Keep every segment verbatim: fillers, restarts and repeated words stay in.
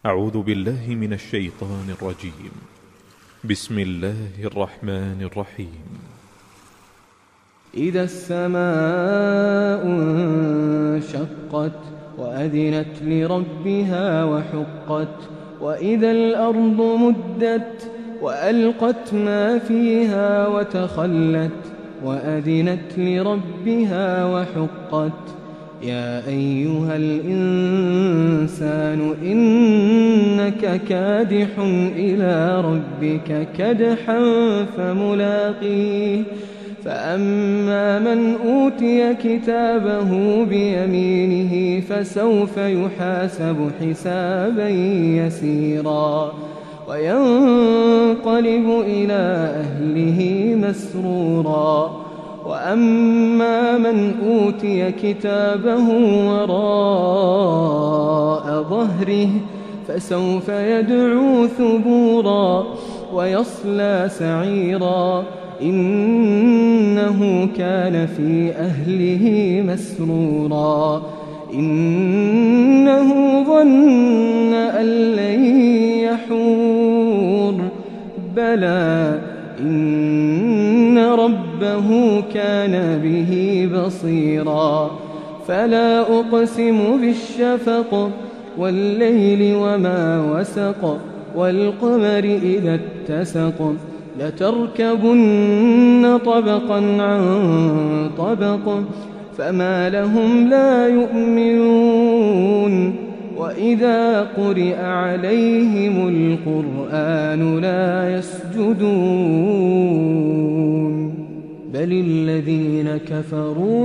أعوذ بالله من الشيطان الرجيم. بسم الله الرحمن الرحيم. إذا السماء انشقت وأذنت لربها وحقت وإذا الأرض مدت وألقت ما فيها وتخلت وأذنت لربها وحقت يا أيها الإنسان إنك كادح إلى ربك كدحا فملاقيه فأما من أوتي كتابه بيمينه فسوف يحاسب حسابا يسيرا وينقلب إلى أهله مسرورا وأما من أوتي كتابه وراء ظهره فسوف يدعو ثبورا ويصلى سعيرا إنه كان في أهله مسرورا إنه ظن أن لن يحور بلى إن ربه كان به بصيرا فلا أقسم بالشفق والليل وما وسق والقمر إذا اتسق لتركبن طبقا عن طبق فما لهم لا يؤمنون وإذا قرئ عليهم القرآن لا يسجدون بل الذين كفروا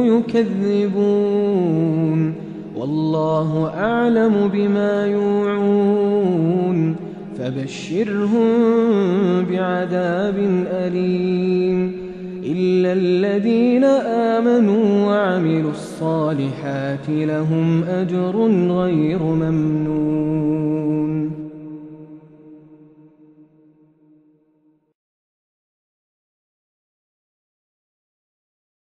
يكذبون والله أعلم بما يوعون فبشرهم بعذاب أليم إلا الذين آمنوا وعملوا الصالحات لهم أجر غير ممنون.